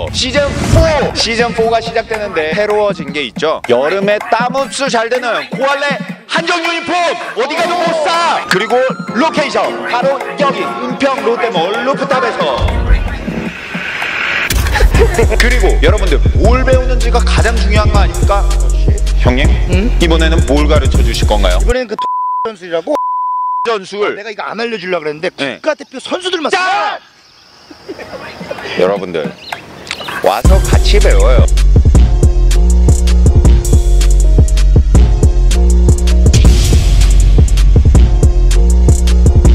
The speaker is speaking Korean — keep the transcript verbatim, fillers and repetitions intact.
시즌 사! 시즌 사가 시작되는데 새로워진 게 있죠. 여름에 땀 흡수 잘 되는 고할래 한정 유니폼 어디 가도 못 사. 그리고 로케이션 바로 여기 은평 롯데몰 루프탑에서. 그리고 여러분들 뭘 배우는지가 가장 중요한 거 아닙니까? 형님, 응? 이번에는 뭘 가르쳐 주실 건가요? 이번에는 그 전술이라고 전술. 내가 이거 안 알려주려고 그랬는데 네. 국가대표 선수들만 자! 여러분들 와서 같이 배워요.